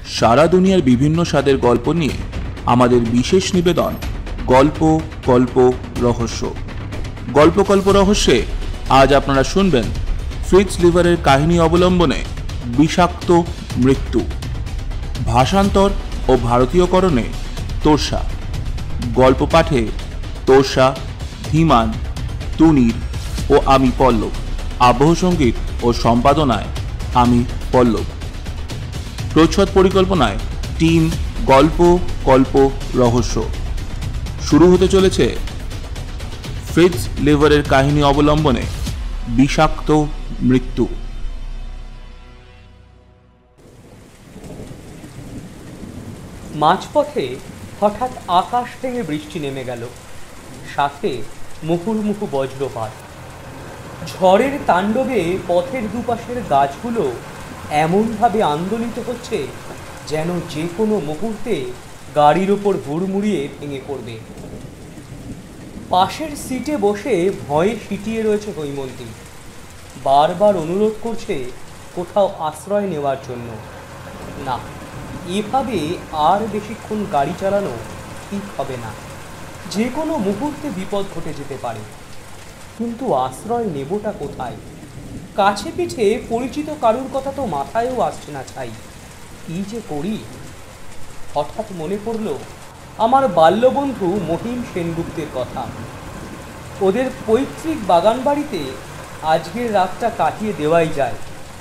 সারা দুনিয়ার বিভিন্ন স্বাদের গল্প নিয়ে আমাদের বিশেষ নিবেদন গল্প কল্প রহস্য। গল্প কল্প রহস্যে আজ আপনারা শুনবেন ফ্রিটজ লিভারের কাহিনী অবলম্বনে বিষাক্ত মৃত্যু। ভাষান্তর ও ভারতীয়করণে তোর্ষা। গল্প পাঠে তোর্ষা, ধীমান, তুনির ও আমি পল্লব। আবহ সঙ্গীত ও সম্পাদনায় আমি পল্লব। প্রচ্ছদ পরিকল্পনায় টিম গল্প কল্প রহস্য। শুরু হতে চলেছে ফ্রিটজ লিভারের কাহিনী অবলম্বনে বিষাক্ত মৃত্যু। মাঝপথে হঠাৎ আকাশ ভেঙে বৃষ্টি নেমে গেল, সাথে মুহুর্মুহু বজ্রপাত। ঝড়ের তাণ্ডবে পথের দুপাশের গাছগুলো এমনভাবে আন্দোলিত হচ্ছে যেন যে কোনো মুহূর্তে গাড়ির ওপর হুড়মুড়িয়ে ভেঙে পড়বে। পাশের সিটে বসে ভয়ে সিটিয়ে রয়েছে হৈমন্তী। বারবার অনুরোধ করছে কোথাও আশ্রয় নেওয়ার জন্য। না, এভাবে আর বেশিক্ষণ গাড়ি চালানো ঠিক হবে না। যে কোনো মুহূর্তে বিপদ ঘটে যেতে পারে। কিন্তু আশ্রয় নেবটা কোথায়? কাছে পিঠে পরিচিত কারুর কথা তো মাথায়ও আসছে না। ছাই কি যে করি। হঠাৎ মনে পড়ল আমার বাল্যবন্ধু মহিম সেনগুপ্তের কথা। ওদের পৈতৃক বাগান বাড়িতে আজকের রাতটা কাটিয়ে দেওয়াই যায়।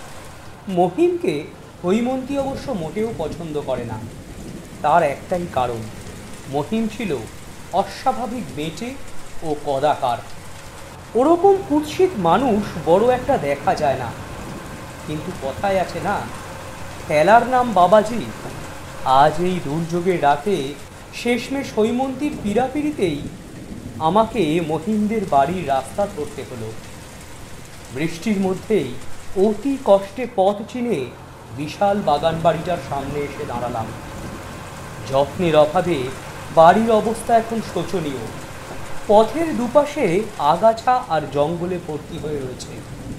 মহিমকে হৈমন্তী অবশ্য মোটেও পছন্দ করে না। তার একটাই কারণ, মহিম ছিল অস্বাভাবিক বেঁটে ও কদাকার। ওরকম কুৎসিত মানুষ বড় একটা দেখা যায় না। কিন্তু কথায় আছে না, খেলার নাম বাবাজি। আজ এই দুর্যোগের রাতে শেষমেশ হৈমন্তীর পীড়াপিড়িতেই আমাকে মহিমদের বাড়ির রাস্তা ধরতে হলো। বৃষ্টির মধ্যেই অতি কষ্টে পথ চিনে বিশাল বাগান বাড়িটার সামনে এসে দাঁড়ালাম। যত্নের অভাবে বাড়ির অবস্থা এখন শোচনীয়। পথের দুপাশে আগাছা আর জঙ্গলে ভর্তি হয়ে রয়েছে।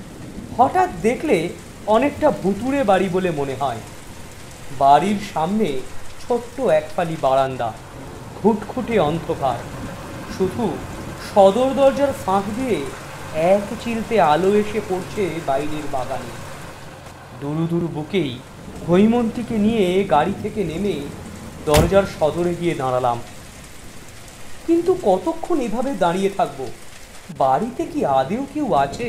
হঠাৎ দেখলে অনেকটা ভুতুড়ে বাড়ি বলে মনে হয়। বাড়ির সামনে ছোট্ট একপালি বারান্দা, ঘুটঘুটে অন্ধকার। শুধু সদর দরজার ফাঁক দিয়ে এক চিলতে আলো এসে পড়ছে বাইরের বাগানে। দুরু দুরু বুকেই হৈমন্তীকে নিয়ে গাড়ি থেকে নেমে দরজার সদরে গিয়ে দাঁড়ালাম। কিন্তু কতক্ষণ এভাবে দাঁড়িয়ে থাকবো? বাড়িতে কি আদেও কেউ আছে?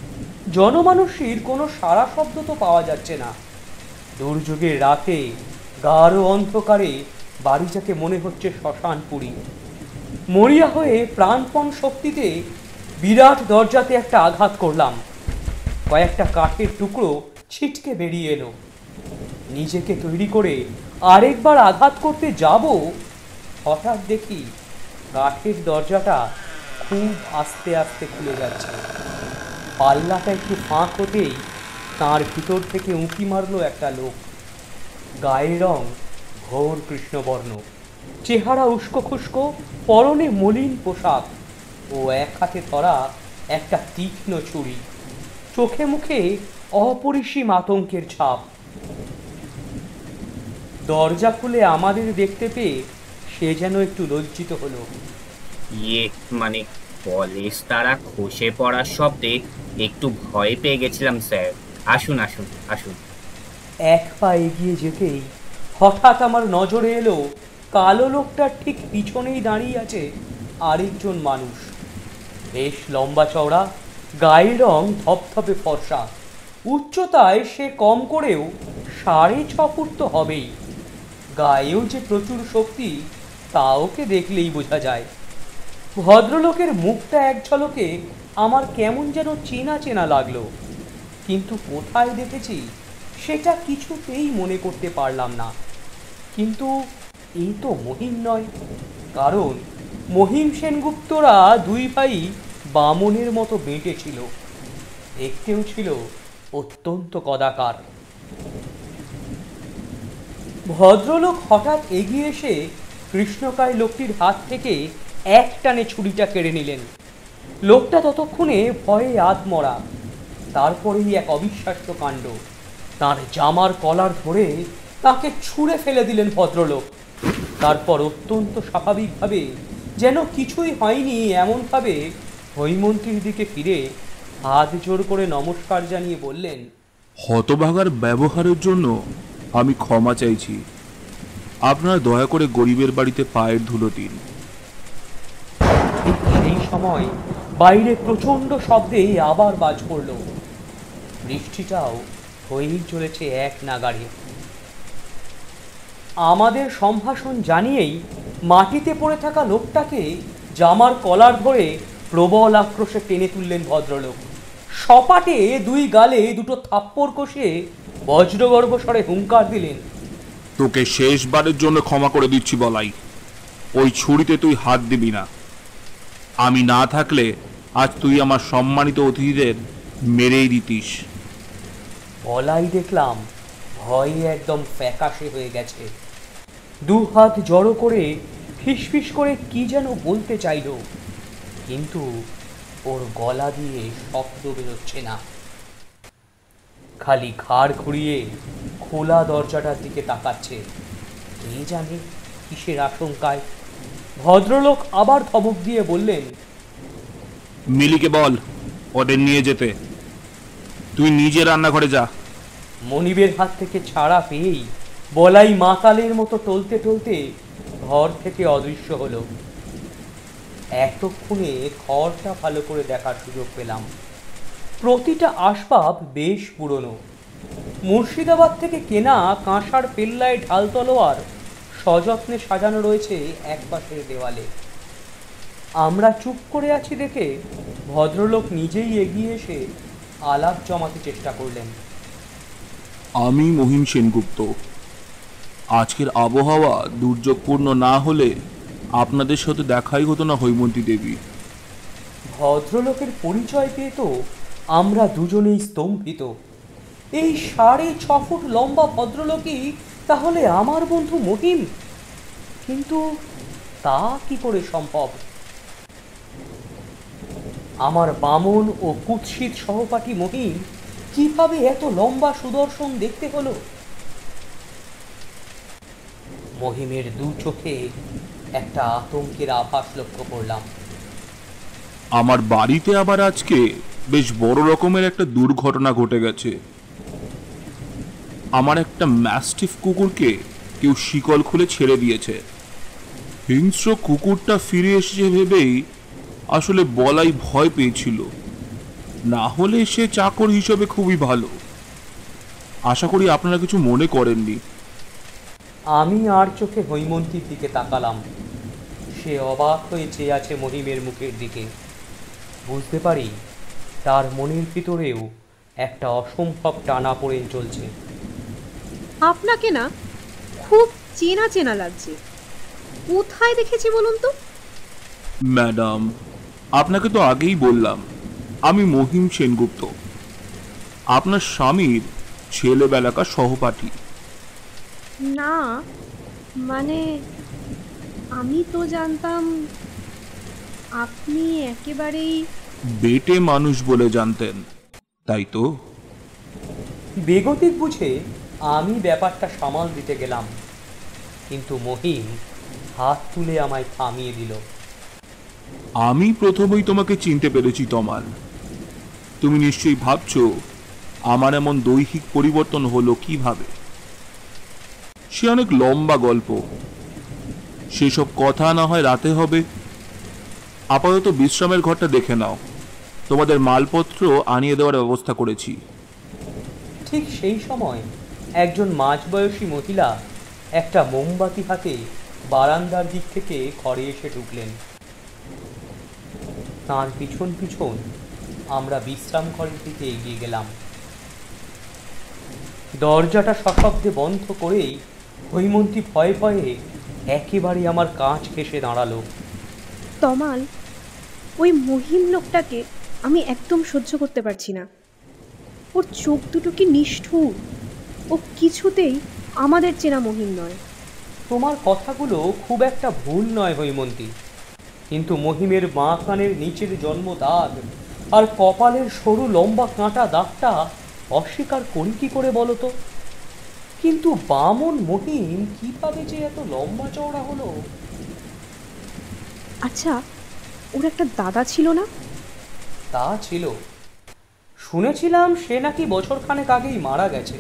জনমানুষের কোনো সাড়া শব্দ তো পাওয়া যাচ্ছে না। দুর্যোগের রাতে গাঢ় অন্ধকারে বাড়িটাকে মনে হচ্ছে শ্মশানপুরী। মরিয়া হয়ে প্রাণপণ শক্তিতে বিরাট দরজাতে একটা আঘাত করলাম। কয়েকটা কাঠের টুকরো ছিটকে বেরিয়ে এলো। নিজেকে তৈরি করে আরেকবার আঘাত করতে যাব, হঠাৎ দেখি কাঠের দরজাটা খুব আস্তে আস্তে খুলে যাচ্ছে। পাল্লাটা একটু ফাঁক হতেই তার ভিতর থেকে উঁকি মারল একটা লোক। গায়ের রং ঘোর কৃষ্ণবর্ণ, চেহারা উস্কো খুস্কো, পরনে মলিন পোশাক ও এক হাতে ধরা একটা তীক্ষ্ণ ছুরি। চোখে মুখে অপরিসীম আতঙ্কের ছাপ। দরজা খুলে আমাদের দেখতে পেয়ে সে যেন একটু লজ্জিত হলো। মানে পলিশ তারা খসে পড়ার শব্দে একটু ভয় পেয়ে গেছিলাম স্যার। আসুন আসুন আসুন। এক পা এগিয়ে যেতেই হঠাৎ আমার নজরে এলো কালো লোকটার ঠিক পিছনেই দাঁড়িয়ে আছে আরেকজন মানুষ। বেশ লম্বা চওড়া, গায়ের রং ধপধপে ফর্সা। উচ্চতায় সে কম করেও 6.5 ফুট তো হবেই। গায়েও যে প্রচুর শক্তি তা ওকে দেখলেই বোঝা যায়। ভদ্রলোকের মুখটা এক ঝলকে আমার কেমন যেন চেনা চেনা লাগলো, কিন্তু কোথায় দেখেছি সেটা কিছুতেই মনে করতে পারলাম না। কিন্তু এই তো মহিম নয়, কারণ মহিম সেনগুপ্তরা দুই ভাই বামনের মতো বেঁটে ছিল। দেখতেও ছিল অত্যন্ত কদাকার। ভদ্রলোক হঠাৎ এগিয়ে এসে কৃষ্ণকায় লোকটির হাত থেকে এক টানে ছুরিটা কেড়ে নিলেন। লোকটা ততক্ষণে ভয়ে আধমরা। তারপরেই এক অবিশ্বাস্য কাণ্ড। তার জামার কলার ধরে তাকে ছুঁড়ে ফেলে দিলেন ভদ্রলোক। তারপর অত্যন্ত স্বাভাবিকভাবে, যেন কিছুই হয়নি এমনভাবে হৈমন্তীর দিকে ফিরে হাত জোর করে নমস্কার জানিয়ে বললেন, হতভাগার ব্যবহারের জন্য আমি ক্ষমা চাইছি। আপনারা দয়া করে গরিবের বাড়িতে পায়ের ধুলো দিন। ঠিক সেই সময় বাইরে প্রচণ্ড শব্দে আবার বাজ পড়ল। বৃষ্টিটাও হয়েই চলেছে এক নাগাড়ে। আমাদের সম্ভাষণ জানিয়েই মাটিতে পড়ে থাকা লোকটাকে জামার কলার ধরে প্রবল আক্রোশে টেনে তুললেন ভদ্রলোক। সপাটে দুই গালে দুটো থাপ্পড় কষিয়ে বজ্রগর্ভ স্বরে হুঙ্কার দিলেন, তোকে শেষবারের জন্য ক্ষমা করে দিচ্ছি বলাই। ওই ছুরিতে তুই হাত দিবি না। আমি না থাকলে আজ তুই আমার সম্মানিত অতিথিদের মেরেই দিতিস। বলাই দেখলাম ভয়ে একদম ফ্যাকাশে হয়ে গেছে। দু হাত জড়ো করে ফিসফিস করে কি যেন বলতে চাইল, কিন্তু ওর গলা দিয়ে শব্দ বেরোচ্ছে না। খালি ঘাড় ঘুরিয়ে খোলা দরজাটার দিকে তাকাচ্ছে, কে জানে কিসের আশঙ্কায়। ভদ্রলোক আবার ধমক দিয়ে বললেন, মিলিকে বল ওদের নিয়ে যেতে। তুই নিজে রান্নাঘরে যা। মনিবের হাত থেকে ছাড়া পেয়েই বলাই মাতালের মতো টলতে টলতে ঘর থেকে অদৃশ্য হলো। এতক্ষণে ঘরটা ভালো করে দেখার সুযোগ পেলাম। প্রতিটা আসবাব বেশ পুরনো। মুর্শিদাবাদ থেকে কেনা কাঁসার পেল্লায় ঢাল তলোয়ার সযত্নে সাজানো রয়েছে এক পাশের দেওয়ালে। আমরা চুপ করে আছি দেখে ভদ্রলোক নিজেই এগিয়ে এসে আলাপ জমাতে চেষ্টা করলেন। আমি মহিম সেনগুপ্ত। আজকের আবহাওয়া দুর্যোগপূর্ণ না হলে আপনাদের সাথে দেখাই হতো না হৈমন্তী দেবী। ভদ্রলোকের পরিচয় পেয়ে তো আমরা দুজনেই স্তম্ভিত। এই 6.5 ফুট লম্বা ভদ্রলোকই তাহলে আমার বন্ধু মহিম? কিন্তু তা কি করে সম্ভব? আমার বামন ও কুৎসিত সহপাঠী মহিম কিভাবে এত লম্বা সুদর্শন দেখতে হলো? মহিমের দু চোখে একটা আতঙ্কের আভাস লক্ষ্য করলাম। আমার বাড়িতে আবার আজকে বেশ বড় রকমের একটা দুর্ঘটনা ঘটে গেছে। আমার একটা ম্যাস্টিফ কুকুরকে কেউ শিকল খুলে ছেড়ে দিয়েছে। হিংস্র কুকুরটা ফিরে এসেছে ভেবেই আসলে বলাই ভয় পেয়েছিল, না হলে সে চাকর হিসেবে খুবই ভালো। আশা করি আপনারা কিছু মনে করেননি। আমি আর চোখে হৈমন্তীর দিকে তাকালাম। সে অবাক হয়ে চেয়ে আছে মহিমের মুখের দিকে। বুঝতে পারি তার মনের ভিতরেও একটা অসম্ভব টানাপোড়েন চলছে। আপনাকে না খুব চেনা চেনা লাগছে। কোথায় দেখেছি বলুন তো? ম্যাডাম, আপনাকে তো আগেই বললাম আমি মহিম সেনগুপ্ত, আপনার স্বামীর ছেলেবেলাকার সহপাঠী। না, মানে আমি তো জানতাম আপনি একেবারেই বেটে মানুষ বলে জানতেন, তাই তো? বেগতিক বুঝে আমি ব্যাপারটা সামাল দিতে গেলাম, কিন্তু মহিম হাত তুলে আমায় থামিয়ে দিল। আমি প্রথমেই তোমাকে চিনতে পেরেছি তমাল। তুমি নিশ্চয়ই ভাবছো আমার এমন দৈহিক পরিবর্তন হলো কিভাবে। সে অনেক লম্বা গল্প, সেসব কথা না হয় রাতে হবে। আপাতত বিশ্রামের ঘরটা দেখে নাও, তোমাদের মালপত্র আনিয়ে দেওয়ার ব্যবস্থা করেছি। ঠিক সেই সময় একজন মাঝবয়সী মহিলা একটা মোমবাতি হাতে বারান্দার দিক থেকে ঘরে এসে ঢুকলেন। তাঁর পিছন পিছন আমরা বিশ্রাম ঘরের দিকে এগিয়ে গেলাম। দরজাটা সশব্দে বন্ধ করেই হৈমন্তী ভয়ে ভয়ে একেবারে আমার কাঁচ ঘেঁষে দাঁড়ালো। তমাল, ওই মহিম লোকটাকে আমি একদম সহ্য করতে পারছি না। ওর চোখ দুটো কি নিষ্ঠুর! ও কিছুতেই আমাদের চেনা মহিম নয়। তোমার কথাগুলো খুব একটা ভুল নয় হৈমন্তী, কিন্তু মহিমের বাঁ কানের নিচের জন্ম দাগ আর কপালের সরু লম্বা কাঁটা দাগটা অস্বীকার করি কি করে বলো তো? কিন্তু বামন মহিম কিভাবে যে এত লম্বা চওড়া হলো? আচ্ছা, ওর একটা দাদা ছিল না? তা ছিল। শুনেছিলাম সে নাকি বছরখানেক আগেই মারা গেছে।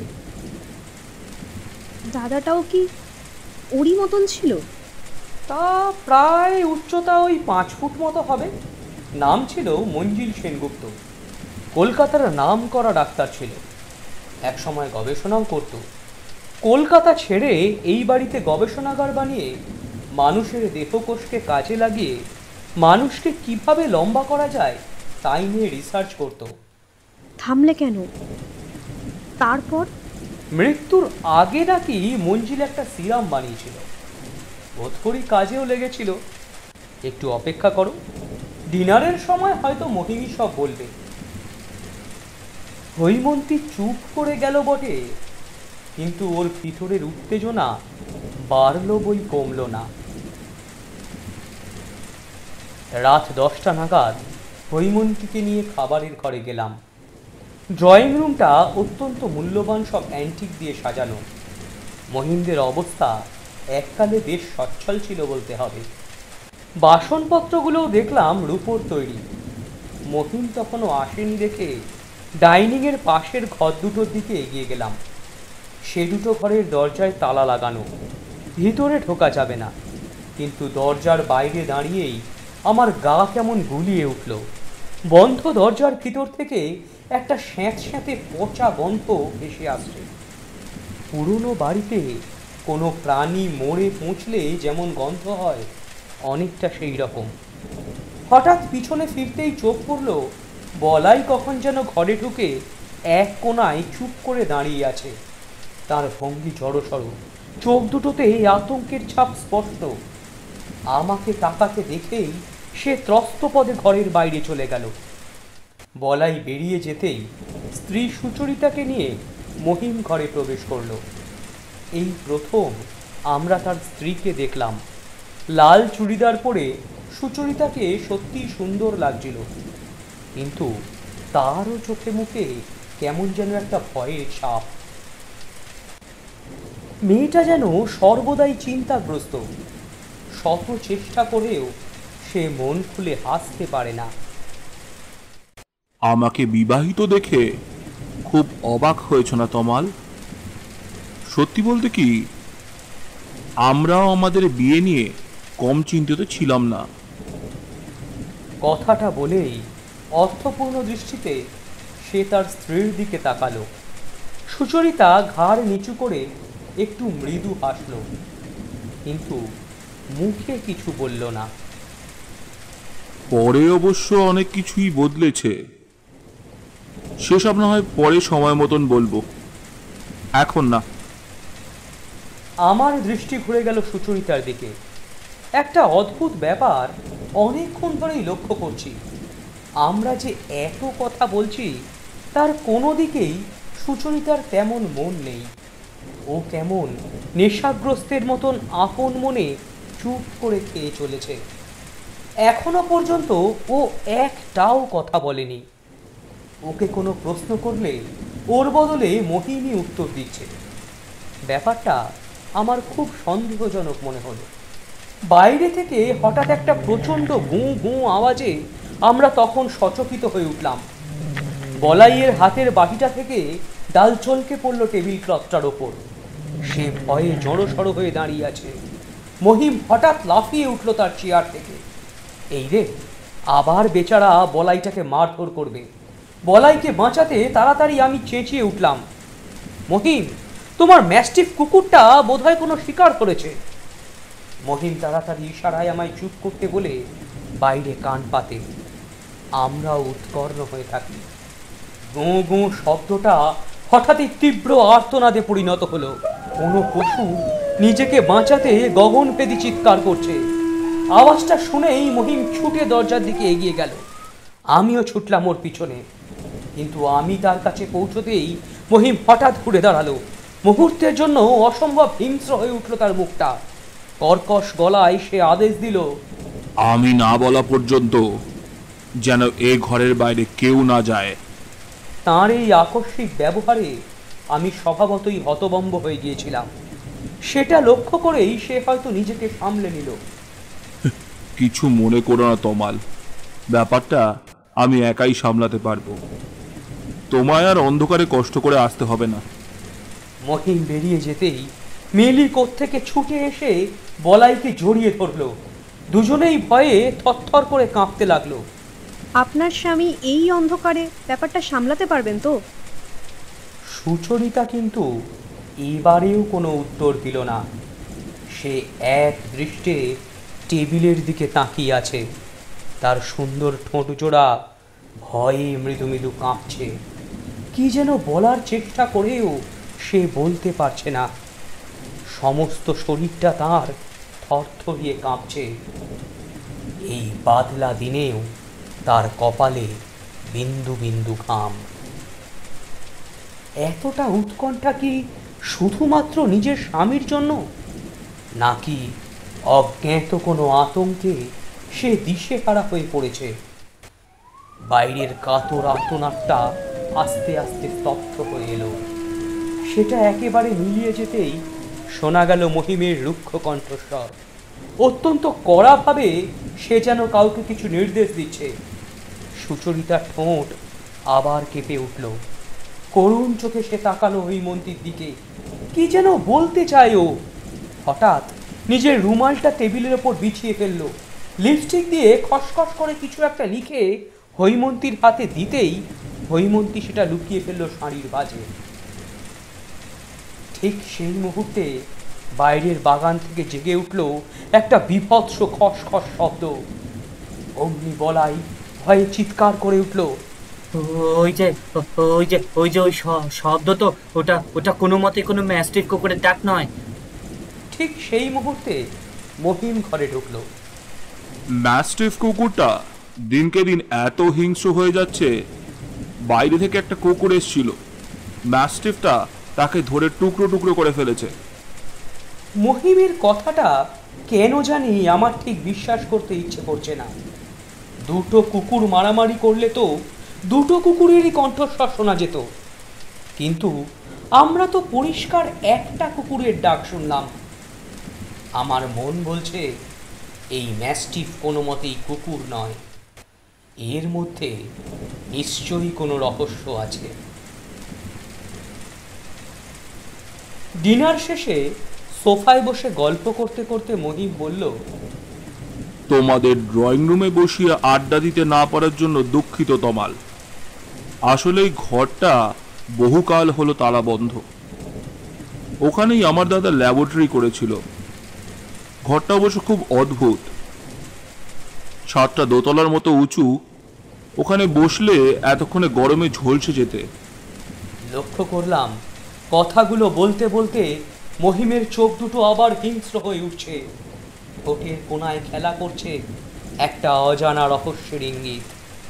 দাদাটাও কি ওরই মতন ছিল? তা প্রায় উচ্চতা ওই 5 ফুট মতো হবে। নাম ছিল মঞ্জিল সেনগুপ্ত। কলকাতার নাম করা ডাক্তার ছিল, এক সময় গবেষণাও করত। কলকাতা ছেড়ে এই বাড়িতে গবেষণাগার বানিয়ে মানুষের দেহকোষকে কাজে লাগিয়ে মানুষকে কিভাবে লম্বা করা যায় তাই নিয়ে রিসার্চ করত। থামলে কেন? তারপর? মৃত্যুর আগে নাকি মঞ্জিল একটা সিরাম বানিয়েছিল, বোধ করি কাজেও লেগেছিল। একটু অপেক্ষা করো, ডিনারের সময় হয়তো মহিমী সব বলবে। হৈমন্তী চুপ করে গেল বটে, কিন্তু ওর ভিতরের উত্তেজনা বাড়ল বই কমল না। রাত 10টা নাগাদ হৈমন্তীকে নিয়ে খাবারের ঘরে গেলাম। ড্রয়িং রুমটা অত্যন্ত মূল্যবান সব অ্যান্টিক দিয়ে সাজানো। মহিমদের অবস্থা এককালে বেশ সচ্ছল ছিল বলতে হবে। বাসনপত্রগুলোও দেখলাম রূপোর তৈরি। মহিম তখনও আসেনি দেখে ডাইনিংয়ের পাশের ঘর দুটোর দিকে এগিয়ে গেলাম। সে দুটো ঘরের দরজায় তালা লাগানো, ভিতরে ঢোকা যাবে না। কিন্তু দরজার বাইরে দাঁড়িয়েই আমার গা কেমন গুলিয়ে উঠল। বন্ধ দরজার ভিতর থেকে একটা স্যাঁতস্যাঁতে পচা গন্ধ ভেসে আসছে। পুরনো বাড়িতে কোনো প্রাণী মরে পৌঁছলে যেমন গন্ধ হয়, অনেকটা সেই রকম। হঠাৎ পিছনে ফিরতেই চোখ পড়ল বলাই কখন যেন ঘরে ঢুকে এক কোণায় চুপ করে দাঁড়িয়ে আছে। তার ভঙ্গি জড়সড়, চোখ দুটোতে আতঙ্কের ছাপ স্পষ্ট। আমাকে তাকাতে দেখেই সে ত্রস্তপদে ঘরের বাইরে চলে গেল। বলাই বেরিয়ে যেতেই স্ত্রী সুচরিতাকে নিয়ে মহিম ঘরে প্রবেশ করল। এই প্রথম আমরা তার স্ত্রীকে দেখলাম। লাল চুড়িদার পরে সুচরিতাকে সত্যি সুন্দর লাগছিল, কিন্তু তারও চোখে মুখে কেমন যেন একটা ভয়ের ছাপ। মেয়েটা যেন সর্বদাই চিন্তাগ্রস্ত। শত চেষ্টা করেও সে মন খুলে হাসতে পারে না। আমাকে বিবাহিত দেখে খুব অবাক হয়েছ না তমাল? সত্যি বলতে কি, আমরাও আমাদের বিয়ে নিয়ে কম চিন্তিত ছিলাম না। কথাটা বলেই অর্থপূর্ণ দৃষ্টিতে সে তার স্ত্রীর দিকে তাকালো। সুচরিতা ঘাড় নিচু করে একটু মৃদু হাসল, কিন্তু মুখে কিছু বলল না। পরে অবশ্য অনেক কিছুই বদলেছে, সেসব না হয় পরে সময় মতন বলবো, এখন না। আমার দৃষ্টি ঘুরে গেল সুচরিতার দিকে। একটা অদ্ভুত ব্যাপার অনেকক্ষণ ধরেই লক্ষ্য করছি। আমরা যে এত কথা বলছি তার কোনো দিকেই সুচরিতার তেমন মন নেই। ও কেমন নেশাগ্রস্তের মতন আপন মনে চুপ করে খেয়ে চলেছে। এখনো পর্যন্ত ও একটাও কথা বলেনি। ওকে কোনো প্রশ্ন করলে ওর বদলে মহিমী উত্তর দিচ্ছে। ব্যাপারটা আমার খুব সন্দেহজনক মনে হলো। বাইরে থেকে হঠাৎ একটা প্রচণ্ড গুঁ গুঁ আওয়াজে আমরা তখন সচকিত হয়ে উঠলাম। বলাইয়ের হাতের বাটিটা থেকে ডাল চলকে পড়ল টেবিল ক্লথটার ওপর। সে ভয়ে জড়সড় হয়ে দাঁড়িয়ে আছে। মহিম হঠাৎ লাফিয়ে উঠল তার চেয়ার থেকে। এই রে, আবার বেচারা বলাইটাকে মারধর করবে। বলাইকে বাঁচাতে তাড়াতাড়ি আমি চেঁচিয়ে উঠলাম, মহিম, তোমার ম্যাস্টিফ কুকুরটা বোধহয় কোনো শিকার করেছে। মহিম তাড়াতাড়ি ইশারায় আমায় চুপ করতে বলে বাইরে কান পাতে। আমরাও উৎকর্ণ হয়ে থাকি। গোঁ গোঁ শব্দটা হঠাৎই তীব্র আর্তনাদে পরিণত হলো। কোনো পশু নিজেকে বাঁচাতে গগনভেদী চিৎকার করছে। আওয়াজটা শুনেই মহিম ছুটে দরজার দিকে এগিয়ে গেল। আমিও ছুটলাম ওর পিছনে, কিন্তু আমি তার কাছে পৌঁছতেই মহিম হঠাৎ ঘুরে দাঁড়ালো। মুহূর্তের জন্য অসম্ভব হিংস্র হয়ে উঠল তার মুখটা। কর্কশ গলায় সে আদেশ দিল, আমি না বলা পর্যন্ত যেন এ ঘরের বাইরে কেউ না যায়। তাঁর এই আকস্মিক ব্যবহারে আমি স্বভাবতই হতবম্ব হয়ে গিয়েছিলাম। সেটা লক্ষ্য করেই সে হয়তো নিজেকে সামলে নিল। কিছু মনে করো না তমাল, ব্যাপারটা আমি একাই সামলাতে পারবো। তোমায় আর অন্ধকারে কষ্ট করে আসতে হবে না। মহিম বেরিয়ে যেতেই মিলি কোত্থেকে ছুটে এসে বলাইকে জড়িয়ে ধরল। দুজনেই ভয়ে থরথর করে কাঁপতে লাগলো। আপনার স্বামী এই অন্ধকারে ব্যাপারটা সামলাতে পারবেন তো? সুচরিতা কিন্তু এবারেও কোনো উত্তর দিল না। সে এক দৃষ্টে টেবিলের দিকে তাকিয়ে আছে। তার সুন্দর ঠোঁট জোড়া ভয়ে মৃদু মৃদু কাঁপছে। কি যেন বলার চেষ্টা করেও সে বলতে পারছে না। সমস্ত শরীরটা তার থরথরিয়ে কাঁপছে। এই বাদলা দিনেও তার কপালে বিন্দু বিন্দু ঘাম। এতটা উৎকণ্ঠা কি শুধুমাত্র নিজের স্বামীর জন্য, নাকি অজ্ঞাত কোনো আতঙ্কে সে দিশেহারা হয়ে পড়েছে? বাইরের কাতর আর্তনাদটা আস্তে আস্তে স্তব্ধ হয়ে এলো। সেটা একেবারে মিলিয়ে যেতেই শোনা গেল মহিমের রুক্ষ কণ্ঠস্বর। অত্যন্ত কড়াভাবে সে যেন কাউকে কিছু নির্দেশ দিচ্ছে। সুচরিতার ঠোঁট আবার কেঁপে উঠল। করুণ চোখে সে তাকালো হৈমন্তীর দিকে। কি যেন বলতে চায় ও। হঠাৎ নিজের রুমালটা টেবিলের ওপর বিছিয়ে ফেললো। লিপস্টিক দিয়ে খসখস করে কিছু একটা লিখে হৈমন্তীর হাতে দিতেই হৈমন্তী সেটা লুকিয়ে ফেললো শাড়ির বাজে। ঠিক সেই মুহূর্তে বাইরের বাগান থেকে জেগে উঠল একটা বিভৎস খসখস শব্দ। অমনি বলাই ভয়ে চিৎকার করে উঠল, ওই যে ওই যে ওই যে ওই শব্দ তো ওটা ওটা কোনো মতে কোনো ম্যাস্টিফ কুকুরের ডাক নয়। ঠিক সেই মুহূর্তে মহিম ঘরে ঢুকল। ম্যাস্টিফ কুকুরটা দিনকে দিন এত হিংস্র হয়ে যাচ্ছে। বাইরে থেকে একটা কুকুর এসেছিল, ম্যাস্টিফটা তাকে ধরে টুকরো টুকরো করে ফেলেছে। মহিমের কথাটা কেন জানি আমার ঠিক বিশ্বাস করতে ইচ্ছে করছে না। দুটো কুকুর মারামারি করলে তো দুটো কুকুরেরই কণ্ঠস্বর শোনা যেত, কিন্তু আমরা তো পরিষ্কার একটা কুকুরের ডাক শুনলাম। আমার মন বলছে এই ম্যাস্টিফ কোনো মতেই কুকুর নয়। এর মধ্যে নিশ্চয়ই কোনো রহস্য আছে। ডিনার শেষে সোফায় বসে গল্প করতে করতে মহিম বলল, তোমাদের ড্রয়িং রুমে বসিয়ে আড্ডা দিতে না পারার জন্য দুঃখিত তমাল। আসলে এই ঘরটা বহুকাল হলো তালা বন্ধ। ওখানেই আমার দাদা ল্যাবরেটরি করেছিল। ঘরটা অবশ্য খুব অদ্ভুত। ছাদটা দোতলার মতো উঁচু। ওখানে বসলে এতক্ষণে গরমে ঝলসে যেতে। লক্ষ্য করলাম কথাগুলো বলতে বলতে মহিমের চোখ দুটো আবার হিংস্র হয়ে উঠছে। ঠোঁটের কোনায় খেলা করছে একটা অজানা রহস্যের ইঙ্গিত।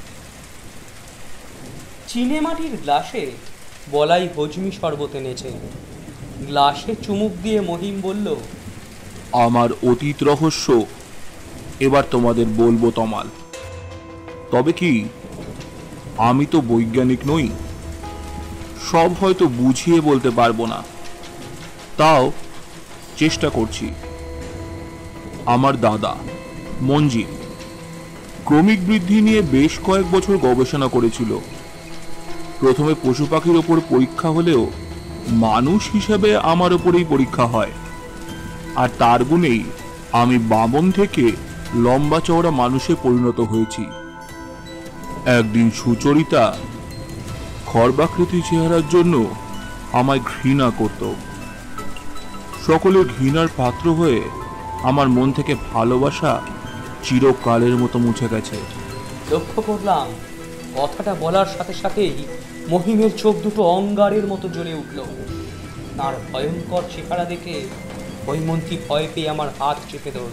চিনে মাটির গ্লাসে বলাই হজমি শরবত এনেছে। গ্লাসে চুমুক দিয়ে মহিম বলল, আমার অতীত রহস্য এবার তোমাদের বলবো তমাল। তবে কি, আমি তো বৈজ্ঞানিক নই, সব হয়তো বুঝিয়ে বলতে পারবো না, তাও চেষ্টা করছি। আমার দাদা মঞ্জিল ক্রমিক বৃদ্ধি নিয়ে বেশ কয়েক বছর গবেষণা করেছিল। প্রথমে পশু পাখির ওপর পরীক্ষা হলেও মানুষ হিসেবে আমার ওপরেই পরীক্ষা হয়। আর তার গুণেই আমি বামন থেকে লম্বা চওড়া মানুষে পরিণত হয়েছি। একদিন সুচরিতা খর্বাকৃতি চেহারার জন্য আমায় ঘৃণা করত। সকলের ঘৃণার পাত্র হয়ে আমার মন থেকে ভালোবাসা চিরকালের মতো মুছে গেছে। লক্ষ্য করলাম কথাটা বলার সাথে সাথেই মহিমের চোখ দুটো অঙ্গারের মতো জ্বলে উঠল। তার ভয়ঙ্কর চেহারা দেখে হৈমন্তী ভয় পেয়ে আমার হাত চেপে ধরল।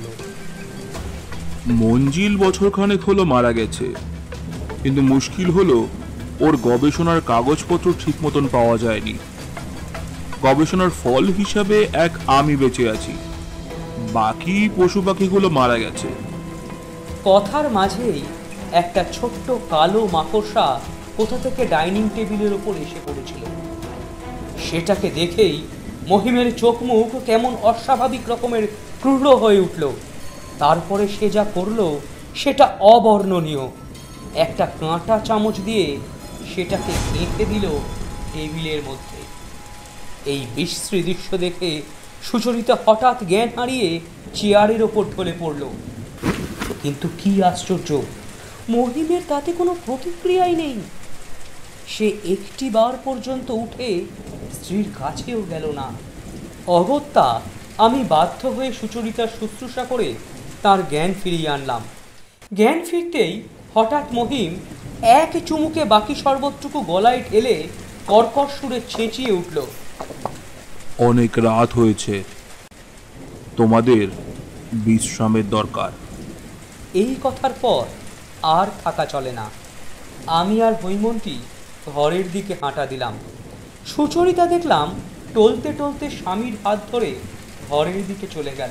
মঞ্জিল বছরখানেক হলো মারা গেছে, কিন্তু মুশকিল হলো ওর গবেষণার কাগজপত্র ঠিক মতন পাওয়া যায়নি। গবেষণার ফল হিসাবে এক আমি বেঁচে আছি, বাকি পশু পাখিগুলো মারা গেছে। কথার মাঝেই একটা ছোট্ট কালো মাকড়সা কোথা থেকে ডাইনিং টেবিলের ওপর এসে পড়েছিল। সেটাকে দেখেই মহিমের চোখ মুখ কেমন অস্বাভাবিক রকমের ক্রূর হয়ে উঠল। তারপরে সে যা করলো সেটা অবর্ণনীয়। একটা কাঁটা চামচ দিয়ে সেটাকে গেঁথে দিল টেবিলের মধ্যে। এই বিশ্রী দৃশ্য দেখে সুচরিতা হঠাৎ জ্ঞান হারিয়ে চেয়ারের ওপর ঢলে পড়ল। কিন্তু কি আশ্চর্য, মহিমের তাতে কোনো প্রতিক্রিয়াই নেই। সে একটি বার পর্যন্ত উঠে স্ত্রীর কাছেও গেল না। অগত্যা আমি বাধ্য হয়ে সুচরিতার শুশ্রূষা করে তার জ্ঞান ফিরিয়ে আনলাম। জ্ঞান ফিরতেই হঠাৎ মহিম এক চুমুকে বাকি শরবতটুকু গলায় ঢেলে কর্কশ সুরে চেঁচিয়ে উঠল, অনেক রাত হয়েছে, তোমাদের বিশ্রামের দরকার। এই কথার পর আর থাকা চলে না। আমি আর হৈমন্তী ঘরের দিকে হাঁটা দিলাম। সুচরিতা দেখলাম টলতে টলতে স্বামীর হাত ধরে ঘরের দিকে চলে গেল।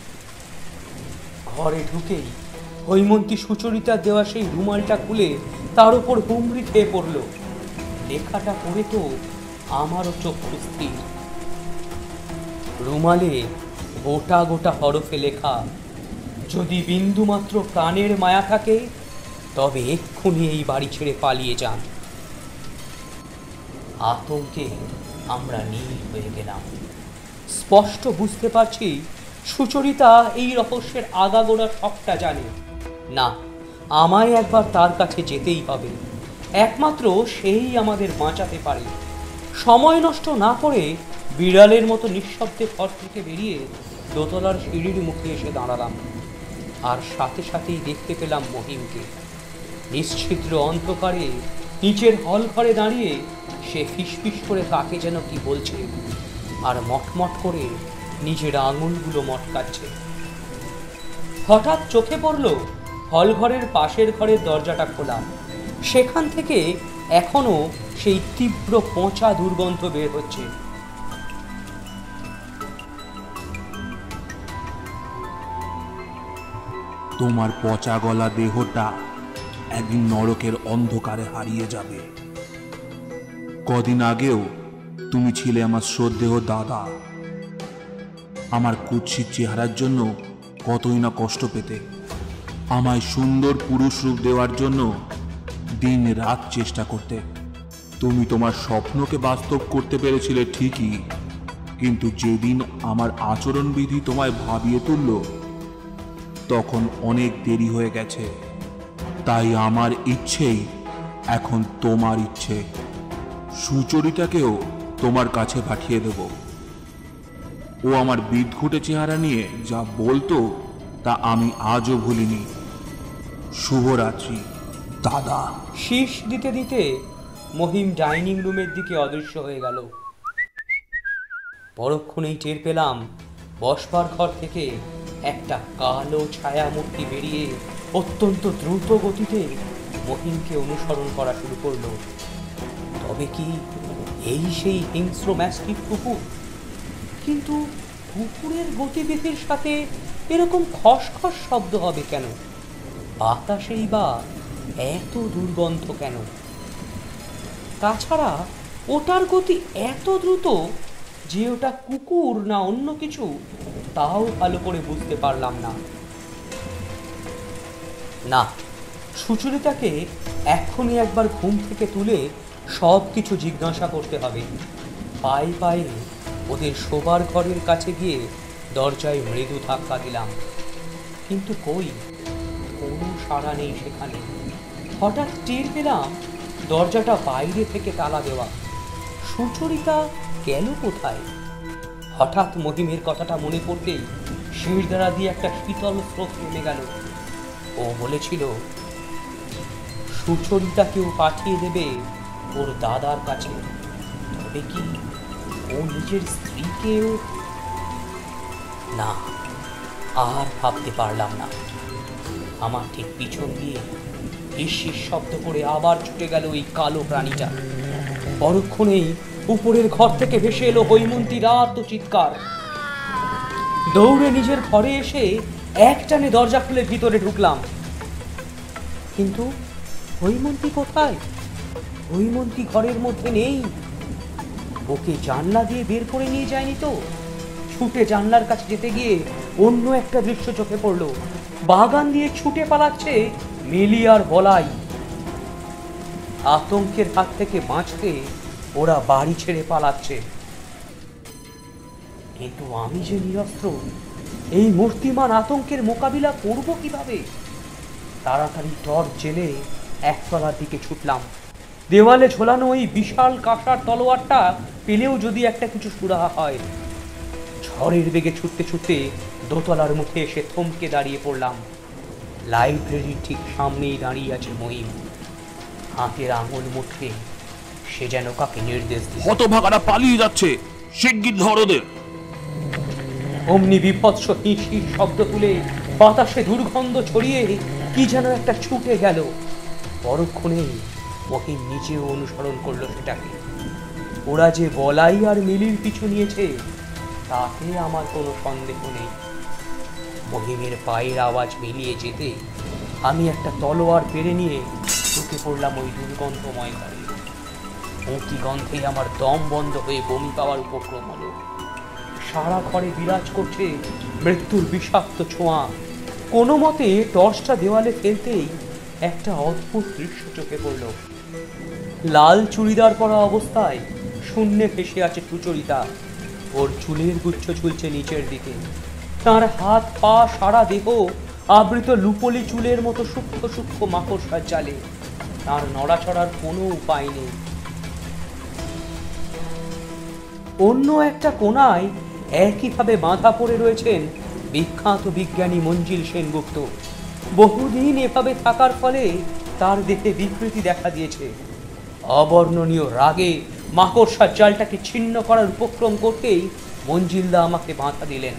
ঘরে ঢুকেই হৈমন্তী সুচরিতার দেওয়া সেই রুমালটা খুলে তার উপর হুমড়ি খেয়ে পড়ল। লেখাটা পড়ে তো আমারও চক্ষু স্থির। রুমালে গোটা গোটা হরফে লেখা, যদি বিন্দুমাত্র প্রাণের মায়া থাকে তবে এক্ষুনি এই বাড়ি ছেড়ে পালিয়ে যান। আতঙ্কে আমরা নীল হয়ে গেলাম। স্পষ্ট বুঝতে পারছি সুচরিতা এই রহস্যের আগাগোড়া সবটা জানে। না, আমায় একবার তার কাছে যেতেই হবে। একমাত্র সেই আমাদের বাঁচাতে পারে। সময় নষ্ট না করে বিড়ালের মতো নিঃশব্দে ঘর থেকে বেরিয়ে দোতলার সিঁড়ির মুখে এসে দাঁড়ালাম। আর সাথে সাথেই দেখতে পেলাম মহিমকে। নিশ্ছিদ্র অন্ধকারে নিচের হল ঘরে দাঁড়িয়ে সে ফিসফিস করে কাকে যেন কি বলছে, আর মটমট করে নিজের আঙুলগুলো মটকাচ্ছে। হঠাৎ চোখে পড়ল হল ঘরের পাশের ঘরের দরজাটা খোলা। সেখান থেকে এখনো সেই তীব্র পচা দুর্গন্ধ বের হচ্ছে। তোমার পচা গলা দেহটা একদিন নরকের অন্ধকারে হারিয়ে যাবে। কদিন আগেও তুমি ছিলে আমার শ্রদ্ধেয় দাদা। আমার কুৎসিত চেহারার জন্য কতই না কষ্ট পেতে। আমায় সুন্দর পুরুষ রূপ দেওয়ার জন্য দিন রাত চেষ্টা করতে। তুমি তোমার স্বপ্নকে বাস্তব করতে পেরেছিলে ঠিকই, কিন্তু যেদিন আমার আচরণবিধি তোমায় ভাবিয়ে তুলল তখন অনেক দেরি হয়ে গেছে। তাই আমার ইচ্ছেই এখন তোমার ইচ্ছে। সুচরিতাকেও তোমার কাছে পাঠিয়ে দেব। ও আমার বিদঘুটে চেহারা নিয়ে যা বলতো তা আমি আজও ভুলিনি। শুভরাত্রি দাদা। শীষ দিতে দিতে মহিম ডাইনিং রুমের দিকে অদৃশ্য হয়ে গেল। পরক্ষণেই টের পেলাম বসবার ঘর থেকে একটা কালো ছায়ামূর্তি বেরিয়ে অত্যন্ত দ্রুত গতিতে মহিমকে অনুসরণ করা শুরু করলো। তবে কি এই সেই হিংস্র ম্যাস্টিফ কুকুর? কিন্তু কুকুরের গতিবিধির সাথে এরকম খসখস শব্দ হবে কেন? বাতাসেই বা এত দুর্গন্ধ কেন? তাছাড়া ওটার গতি এত দ্রুত যে ওটা কুকুর না অন্য কিছু তাও ভালো করে বুঝতে পারলাম না। না, সুচরিতাকে এক্ষুনি একবার ঘুম থেকে তুলে সব কিছু জিজ্ঞাসা করতে হবে। পায়ে পায়ে ওদের শোবার ঘরের কাছে গিয়ে দরজায় মৃদু ধাক্কা দিলাম, কিন্তু কই, কোনো সাড়া নেই সেখানে। হঠাৎ টের পেলাম দরজাটা বাইরে থেকে তালা দেওয়া। সুচরিতা গেল কোথায়? হঠাৎ মহিমের কথাটা মনে পড়তেই শিরদাঁড়া দিয়ে একটা শীতল স্রোত নেমে গেল। ও বলেছিল সুচরিতাকেও পাঠিয়ে দেবে ওর দাদার কাছে। তবে কি ও নিজের স্ত্রীকেও? না, আর ভাবতে পারলাম না। আমার ঠিক পিছন দিয়ে হিস শব্দ করে আবার ছুটে গেল ওই কালো প্রাণীটা। পরক্ষণেই উপরের ঘর থেকে ভেসে এলো হৈমন্তীর রাত চিৎকার। দৌড়ে নিজের ঘরে এসে একটানে দরজা খুলে ভিতরে ঢুকলাম। কিন্তু হৈমন্তী কোথায়? হৈমন্তী ঘরের মধ্যে নেই। ওকে জানলা দিয়ে বের করে নিয়ে যায়নি তো? ছুটে জানলার কাছে যেতে গিয়ে অন্য একটা দৃশ্য চোখে পড়লো। বাগান দিয়ে ছুটে পালাচ্ছে মিলি আর বলাই। আতঙ্কের হাত থেকে বাঁচতে ওরা বাড়ি ছেড়ে পালাচ্ছে, কিন্তু আমি যে নিরস্ত্র, এই মূর্তিমান আতঙ্কের মোকাবিলা করব কিভাবে? তাড়াতাড়ি টর্চ জেলে একতলার দিকে ছুটলাম। দেওয়ালে ঝোলানো ওই বিশাল কাঁসার তলোয়ারটা পেলেও যদি একটা কিছু সুরাহা হয়। ঝড়ের বেগে ছুটতে ছুটতে দোতলার মুখে এসে থমকে দাঁড়িয়ে পড়লাম। লাইব্রেরির ঠিক সামনেই দাঁড়িয়ে আছে মহিম, হাতের আঙুল মুঠে সে যেন কাকে নির্দেশ দিচ্ছে। হতভাগারা পালিয়ে যাচ্ছে, শিগগির ধর ওদের। অমনি বিভৎস হিঁসির শব্দ তুলে বাতাসে দুর্গন্ধ ছড়িয়ে কি যেন একটা ছুটে গেল। পরক্ষণে মহিম নিজেও অনুসরণ করলো সেটাকে। ওরা যে বলাই আর মিলির পিছু নিয়েছে তাতে আমার কোনো সন্দেহ নেই। মহিমের পায়ের আওয়াজ মিলিয়ে যেতে আমি একটা তলোয়ার পেরে নিয়ে ঢুকে পড়লাম ওই দুর্গন্ধময় ঘরে। অতি গন্ধে আমার দম বন্ধ হয়ে বমি পাওয়ার উপক্রম হলো। সারা ঘরে বিরাজ করছে মৃত্যুর বিষাক্ত ছোঁয়া। কোনো মতে টর্চটা দেওয়ালে ফেলতেই একটা অদ্ভুত দৃশ্য চোখে পড়ল। লাল চুড়িদার পরা অবস্থায় শূন্যে ভেসে আছে সুচরিতা। ওর চুলের গুচ্ছ ঝুলছে নিচের দিকে, তার হাত পা সারা দেহ আবৃত লুপলি চুলের মতো সূক্ষ্ম সূক্ষ্ম মাকড়সার জালে। তার নড়াচড়ার কোনো উপায় নেই। অন্য একটা কোণায় একইভাবে বাঁধা পড়ে রয়েছেন বিখ্যাত বিজ্ঞানী মঞ্জিল সেনগুপ্ত। বহুদিন এভাবে থাকার ফলে তার দেহে বিকৃতি দেখা দিয়েছে। অবর্ণনীয় রাগে মাকড়সার জালটাকে ছিন্ন করার উপক্রম করতেই মঞ্জিলদা আমাকে বাধা দিলেন।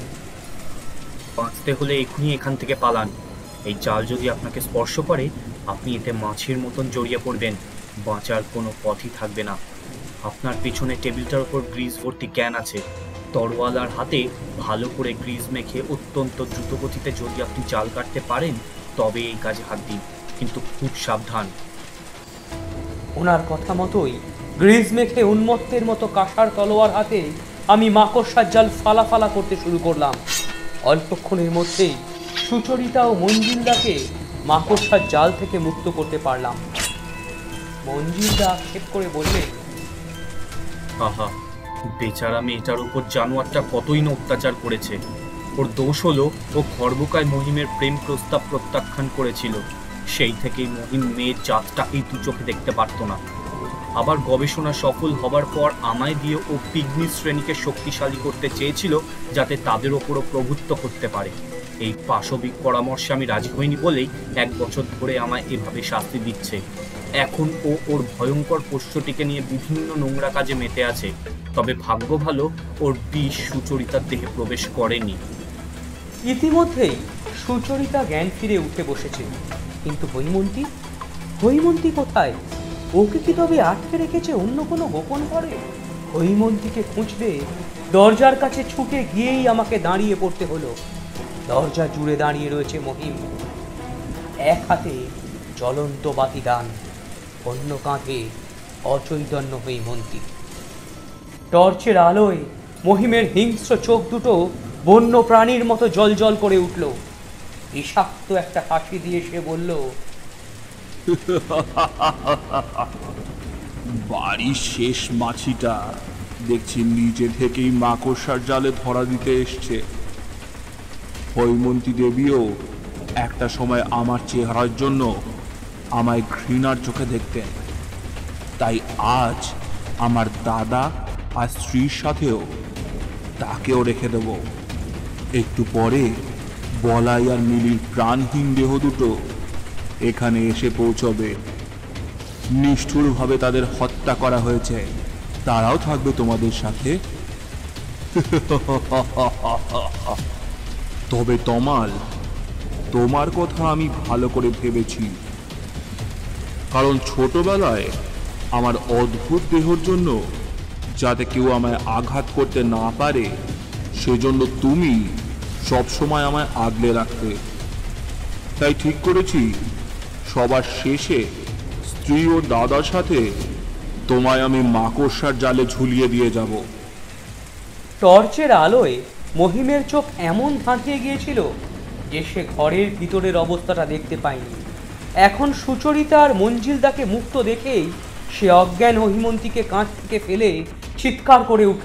বাঁচতে হলে এখনই এখান থেকে পালান। এই জাল যদি আপনাকে স্পর্শ করে আপনি এতে মাছির মতন জড়িয়ে পড়বেন, বাঁচার কোনো পথই থাকবে না। আপনার পিছনে টেবিলটার উপর গ্রিজ ভর্তি ক্যান আছে। তরোয়ালার হাতে ভালো করে গ্রিজ মেখে অত্যন্ত দ্রুতগতিতে যদি আপনি জাল কাটতে পারেন তবে এই কাজে হাত দিন, কিন্তু খুব সাবধান। ওনার কথা মতোই গ্রিজ মেখে উন্মত্তের মতো কাঁসার তলোয়ার হাতে আমি মাকড়সার জাল ফালা করতে শুরু করলাম। অল্পক্ষণের মধ্যেই সুচরিতা ও মঞ্জিলদাকে মাকড়সার জাল থেকে মুক্ত করতে পারলাম। মঞ্জিলদা আক্ষেপ করে বললেন, আহা, বেচারা মেয়েটার উপর জানোয়ারটা কতই না অত্যাচার করেছে। ওর দোষ হলো ও খর্বকায় মহিমের প্রেম প্রস্তাব প্রত্যাখ্যান করেছিল। সেই থেকেই মহিম মেয়ের জাতটা এই দু চোখে দেখতে পারত না। আবার গবেষণা সফল হবার পর আমায় দিয়ে ও পিগমি শ্রেণীকে শক্তিশালী করতে চেয়েছিল যাতে তাদের ওপরও প্রভুত্ব করতে পারে। এই পাশবিক পরামর্শে আমি রাজি হইনি বলেই 1 বছর ধরে আমায় এভাবে শাস্তি দিচ্ছে। এখন ও ওর ভয়ঙ্কর পোষ্যটিকে নিয়ে বিভিন্ন নোংরা কাজে মেতে আছে। তবে ভাগ্য ভালো ওর বিষ সুচরিতার দেহে প্রবেশ করেনি। ইতিমধ্যেই সুচরিতা জ্ঞান ফিরে উঠে বসেছে, কিন্তু হৈমন্তী কোথায়? ওকে কি তবে আটকে রেখেছে অন্য কোনো গোপন ঘরে? হৈমন্তীকে খুঁজতে দরজার কাছে ছুটে গিয়েই আমাকে দাঁড়িয়ে পড়তে হলো। দরজা জুড়ে দাঁড়িয়ে রয়েছে মহিম, এক হাতে জ্বলন্ত বাতিদান, অন্য কাঁধে অচৈতন্য হৈমন্তী। টর্চের আলোয় মহিমের হিংস্র চোখ দুটো বন্য প্রাণীর মতো জল করে উঠল। বিষাক্ত একটা হাসি দিয়ে সে বলল, বাড়ির শেষ মাছিটা দেখছি নিজে থেকেই মাকড়সার জালে ধরা দিতে এসছে। হৈমন্তী দেবীও একটা সময় আমার চেহারার জন্য আমায় ঘৃণার চোখে দেখতেন, তাই আজ আমার দাদা আর স্ত্রীর সাথেও তাকেও রেখে দেব। একটু পরে বলাই আর মিলির প্রাণহীন দেহ দুটো এখানে এসে পৌঁছবে। নিষ্ঠুরভাবে তাদের হত্যা করা হয়েছে, তারাও থাকবে তোমাদের সাথে। তবে তমাল, তোমার কথা আমি ভালো করে ভেবেছি, কারণ ছোটবেলায় আমার অদ্ভুত দেহর জন্য যাতে কেউ আমায় আঘাত করতে না পারে সেজন্য তুমি সবসময় আমায় আগলে রাখতে। তাই ঠিক করেছি সবার শেষে স্ত্রী ও দাদার সাথে তোমায় আমি মাকড়সার জালে ঝুলিয়ে দিয়ে যাব। টর্চের আলোয় মহিমের চোখ এমন ধাঁধিয়ে গিয়েছিল যে সে ঘরের ভিতরের অবস্থাটা দেখতে পায়নি। এখন সুচরিতা আর মঞ্জিলদাকে মুক্ত দেখেই সে অজ্ঞান হৈমন্তীকে কাঁচ থেকে ফেলে চিৎকার করে উঠল।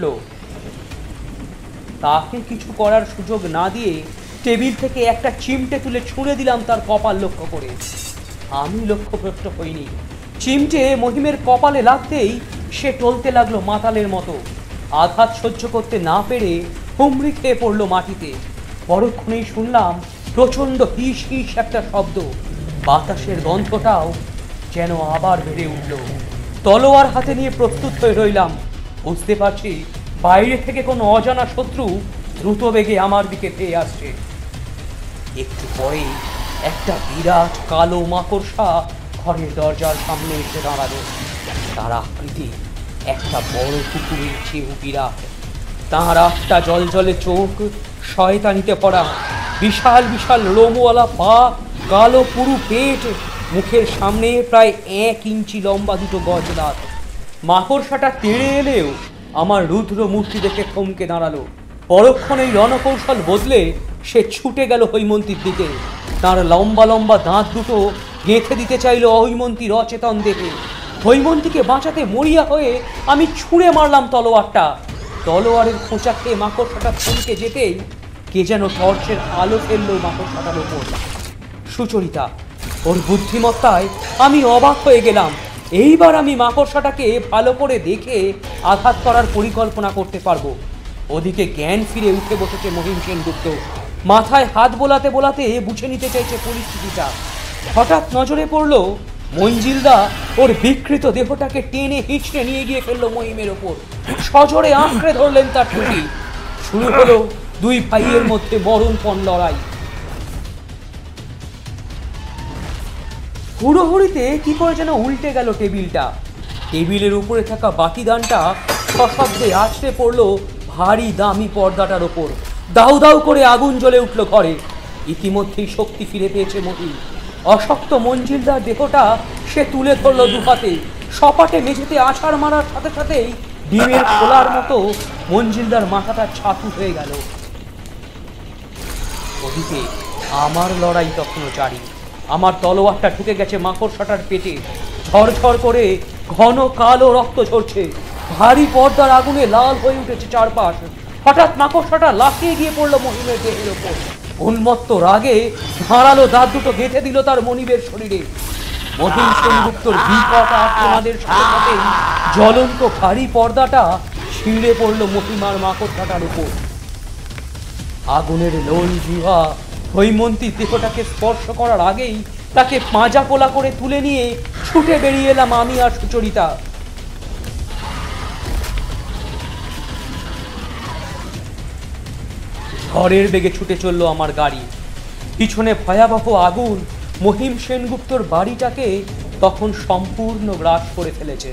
তাকে কিছু করার সুযোগ না দিয়ে টেবিল থেকে একটা চিমটে তুলে ছুঁড়ে দিলাম তার কপাল লক্ষ্য করে। আমি লক্ষ্যভ্রষ্ট হইনি। চিমটে মহিমের কপালে লাগতেই সে টলতে লাগলো মাতালের মতো। আঘাত সহ্য করতে না পেরে হুমড়ি খেয়ে পড়লো মাটিতে। পরক্ষণেই শুনলাম প্রচণ্ড হিস হিস একটা শব্দ। বাতাসের গন্ধটাও যেন আবার বেড়ে উঠল। তলোয়ার হাতে নিয়ে প্রস্তুত হয়ে রইলাম। বুঝতে পারছি বাইরে থেকে কোনো অজানা শত্রু দ্রুত বেগে আমার দিকে ধেয়ে আসছে। একটু পরেই একটা বিরাট কালো মাকড়সা ঘরের দরজার সামনে এসে দাঁড়ালো। তার আকৃতি একটা বড় কুকুরের চেয়েও বিরাট। তাঁর একটা জলজলে চোখ, শয়তানিতে পড়া, বিশাল বিশাল লোমওয়ালা পা, কালো পুরু পেট, মুখের সামনে প্রায় 1 ইঞ্চি লম্বা দুটো গজ দাঁত। মাকড়সাটা তেড়ে এলেও আমার রুদ্র মূর্তি দেখে থমকে দাঁড়ালো। পরক্ষণেই রণকৌশল বদলে সে ছুটে গেল হৈমন্তীর দিকে। তার লম্বা লম্বা দাঁত দুটো গেঁথে দিতে চাইল হৈমন্তীর অচেতন দেহে। হৈমন্তীকে বাঁচাতে মরিয়া হয়ে আমি ছুঁড়ে মারলাম তলোয়ারটা। তলোয়ারের খোঁচা খেয়ে মাকড়সাটা থমকে যেতেই কে যেন টর্চের আলো ফেললো মাকড়সাটার ওপর। সুচরিতা, ওর বুদ্ধিমত্তায় আমি অবাক হয়ে গেলাম। এইবার আমি মাকড়সাটাকে ভালো করে দেখে আঘাত করার পরিকল্পনা করতে পারবো। ওদিকে জ্ঞান ফিরে উঠে বসেছে মহিম সেনগুপ্ত। মাথায় হাত বোলাতে বোলাতে বুঝে নিতে চাইছে পরিস্থিতিটা। হঠাৎ নজরে পড়লো মঞ্জিলদা ওর বিকৃত দেহটাকে টেনে হিঁচড়ে নিয়ে গিয়ে ফেললো মহিমের ওপর। সজোরে আঁকড়ে ধরলেন তার টুটি। শুরু হলো দুই ভাইয়ের মধ্যে মরণপণ লড়াই। হুড়োহুড়িতে কি করে যেন উল্টে গেল টেবিলটা। টেবিলের উপরে থাকা বাতিদানটা সশব্দে আছড়ে পড়লো ভারী দামি পর্দাটার ওপর। দাউ দাউ করে আগুন জ্বলে উঠল ঘরে। ইতিমধ্যেই শক্তি ফিরে পেয়েছে মহিম। অশক্ত মঞ্জিলদার দেহটা সে তুলে ধরল দুহাতে। সপাটে মেঝেতে আছাড় মারার সাথে সাথেই ডিমের খোলার মতো মঞ্জিলদার মাথাটা ছাতু হয়ে গেল। ওদিকে আমার লড়াই তখনও জারি। আমার তলোয়ারটা ঢুকে গেছে মাকড়সাটার পেটে। ঝরঝর করে ঘন কালো রক্ত ঝরছে। ভারী পর্দার আগুনে লাল হয়ে উঠেছে চারপাশ। হঠাৎ মাকড়সাটা লাফিয়ে গিয়ে পড়লো মহিমের দেহের ওপর। উন্মত্ত রাগে ধারালো দাঁত দুটো গেঁথে দিল তার মনিবের শরীরে। মহিম সেনগুপ্তর বিকট আর্তনাদের সাথে সাথেই জ্বলন্ত ভারী পর্দাটা ছিঁড়ে পড়লো মহিমার মাকড়সাটার উপর। আগুনের লোল জিহ্বা হৈমন্তীর দেহটাকে স্পর্শ করার আগেই তাকে পাঁজা পোলা করে তুলে নিয়ে ছুটে বেরিয়ে এলাম আমি আর সুচরিতা। ঝড়ের বেগে ছুটে চলল আমার গাড়ি। পিছনে ভয়াবহ আগুন মহিম সেনগুপ্তর বাড়িটাকে তখন সম্পূর্ণ গ্রাস করে ফেলেছে।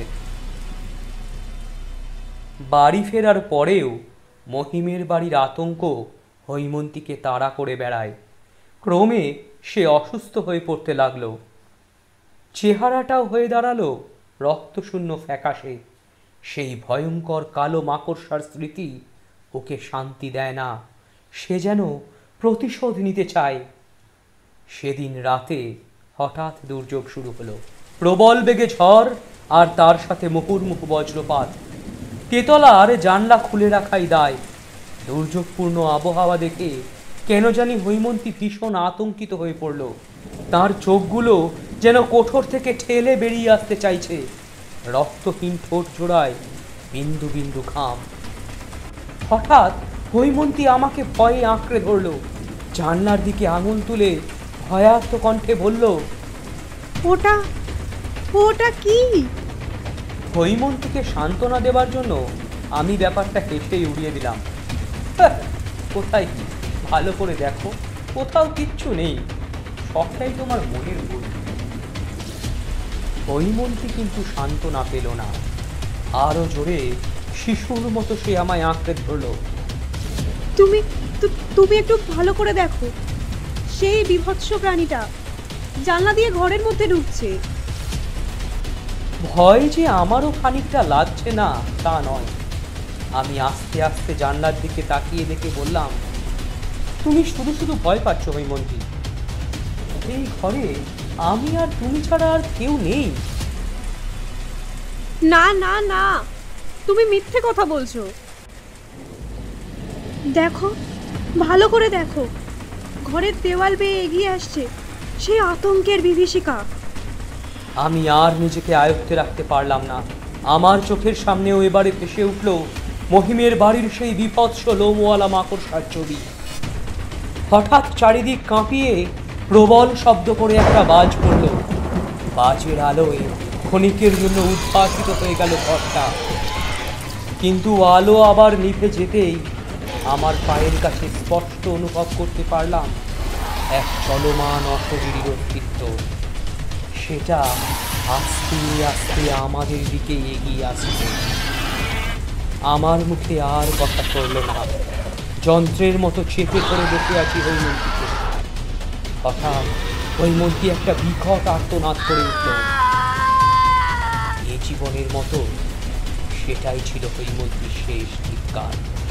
বাড়ি ফেরার পরেও মহিমের বাড়ির আতঙ্ক হৈমন্তীকে তাড়া করে বেড়ায়। ক্রমে সে অসুস্থ হয়ে পড়তে লাগলো। চেহারাটাও হয়ে দাঁড়ালো রক্তশূন্য ফ্যাকাশে। সেই ভয়ঙ্কর কালো মাকড়সার স্মৃতি ওকে শান্তি দেয় না। সে যেন প্রতিশোধ নিতে চায়। সেদিন রাতে হঠাৎ দুর্যোগ শুরু হলো। প্রবল বেগে ঝড় আর তার সাথে মুহুর্মুহু বজ্রপাত। তেতলার জানলা খুলে রাখাই দায়। দুর্যোগপূর্ণ আবহাওয়া দেখে কেন জানি হৈমন্তী ভীষণ আতঙ্কিত হয়ে পড়ল। তার চোখগুলো যেন কোঠর থেকে ঠেলে বেরিয়ে আসতে চাইছে। রক্তহীন ঠোঁট জোড়ায় বিন্দু বিন্দু ঘাম। হঠাৎ হৈমন্তী আমাকে ভয়ে আঁকড়ে ধরল। জানলার দিকে আঙুল তুলে ভয়ার্ত কণ্ঠে বলল, ওটা ওটা কি? হৈমন্তীকে সান্ত্বনা দেবার জন্য আমি ব্যাপারটা হেসেই উড়িয়ে দিলাম। কোথায় কি, ভালো করে দেখো, কোথাও কিচ্ছু নেই, সবটাই তোমার মনের ভুল। হৈমন্তী কিন্তু সান্ত্বনা পেল না। আরো জোরে শিশুর মতো সে আমায় আঁকড়ে ধরল। তুমি একটু ভালো করে দেখো, সেই বীভৎস প্রাণীটা জানলা দিয়ে ঘরের মধ্যে ঢুকছে। ভয় যে আমারও খানিকটা লাগছে না তা নয়। আমি আস্তে আস্তে জানলার দিকে তাকিয়ে দেখে বললাম, তুমি শুধু শুধু ভয় পাচ্ছ হৈমন্তী। এই ঘরে আমি আর তুমি ছাড়া আর কেউ নেই। না না না, তুমি মিথ্যে কথা বলছো। দেখো, ভালো করে দেখো, ঘরের দেওয়াল বেয়ে এগিয়ে আসছে সেই আতঙ্কের বিভীষিকা। আমি আর নিজেকে আয়ত্তে রাখতে পারলাম না। আমার চোখের সামনেও এবারে ভেসে উঠল মহিমের বাড়ির সেই বিভৎস লোমওয়ালা মাকড়সার ছবি। হঠাৎ চারিদিক কাঁপিয়ে প্রবল শব্দ করে একটা বাজ পড়ল। বাজের আলোয় ক্ষণিকের জন্য উদ্ভাসিত হয়ে গেল ঘরটা, কিন্তু আলো আবার নিভে যেতেই আমার পায়ের কাছে স্পষ্ট অনুভব করতে পারলাম এক চলমান অশরীরীর অস্তিত্ব। সেটা আস্তে আস্তে আমাদের দিকে এগিয়ে আসছে। আমার মুখে আর কথা করল না, যন্ত্রের মতো চেপে ধরে বসে আছি হৈমন্তীকে। হঠাৎ হৈমন্তী একটা বিকট আর্তনাদ করে উঠল। এই জীবনের মতো সেটাই ছিল হৈমন্তীর শেষ চিৎকার।